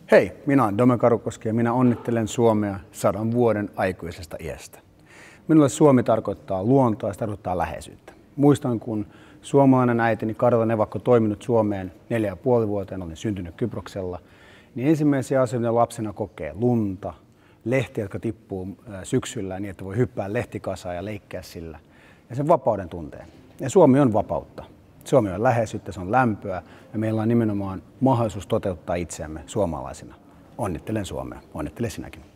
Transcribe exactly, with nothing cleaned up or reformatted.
Hei, minä olen Dome Karukoski ja minä onnittelen Suomea sadan vuoden aikuisesta iästä. Minulle Suomi tarkoittaa luontoa ja se tarkoittaa läheisyyttä. Muistan, kun suomalainen äitini Karla Nevakko toiminut Suomeen neljä ja puoli vuoteen, olin syntynyt Kyproksella, niin ensimmäisiä asioita lapsena kokee lunta, lehtiä, jotka tippuu syksyllä niin, että voi hyppää lehtikasaan ja leikkiä sillä. Ja sen vapauden tunteen. Ja Suomi on vapautta. Suomi on läheisyyttä, se on lämpöä ja meillä on nimenomaan mahdollisuus toteuttaa itseämme suomalaisina. Onnittelen Suomea. Onnittele sinäkin.